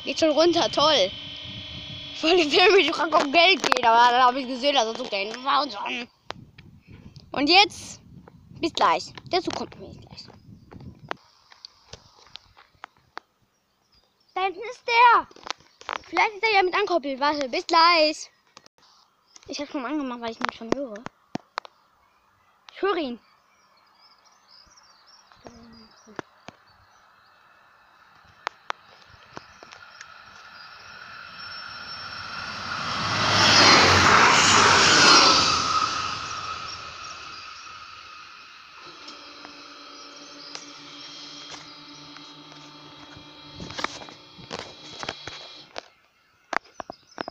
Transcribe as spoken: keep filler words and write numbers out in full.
Geht schon runter, toll. Ich wollte filmen, ich frage, um Geld geht, aber dann habe ich gesehen, dass er so den an. Und jetzt, bis gleich. Der Zug kommt mir gleich. Da hinten ist der. Vielleicht ist er ja mit ankoppelt. Warte, bis gleich. Ich habe schon angemacht, weil ich ihn schon höre. Ich höre ihn.